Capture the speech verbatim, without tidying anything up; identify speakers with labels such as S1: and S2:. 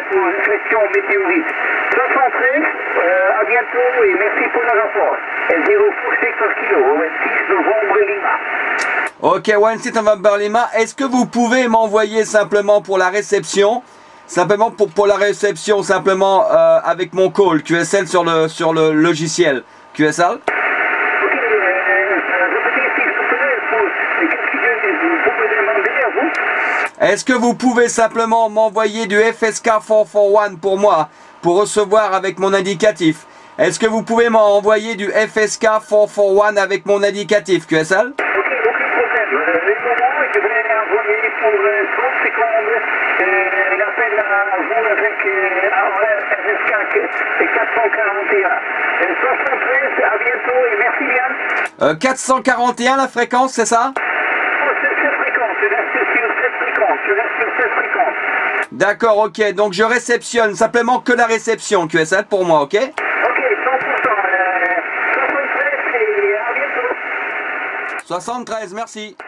S1: pour une question météorite. soixante-treize, euh, à bientôt et merci pour le rapport. zéro six par kilo, vingt-six novembre Lima.
S2: Ok, vingt-six novembre Lima. Est-ce que vous pouvez m'envoyer simplement pour la réception, simplement pour, pour la réception, simplement euh, avec mon call Q S L sur le, sur le logiciel Q S L?
S1: Ok, euh, répétez s'il vous plaît, pour, qu'est-ce que vous pouvez demander à vous?
S2: Est-ce que vous pouvez simplement m'envoyer du F S K quatre cent quarante et un pour moi, pour recevoir avec mon indicatif? Est-ce que vous pouvez m'envoyer du F S K quatre cent quarante et un avec mon indicatif Q S L?
S1: Ok, aucun problème. Euh, le moment, je vais envoyer pour euh, trente secondes euh, l'appel à vous avec euh, F S K quatre cent quarante et un. Euh, soixante-treize, à bientôt et merci bien.
S2: Euh, quatre cent quarante et un la fréquence, c'est ça?
S1: Oh, c'est cette fréquence, je reste sur cette fréquence, je reste sur cette fréquence.
S2: D'accord, ok, donc je réceptionne simplement que la réception Q S L pour moi, ok?
S1: Ok, cent pour cent. Euh, soixante-treize et à bientôt.
S2: soixante-treize, merci.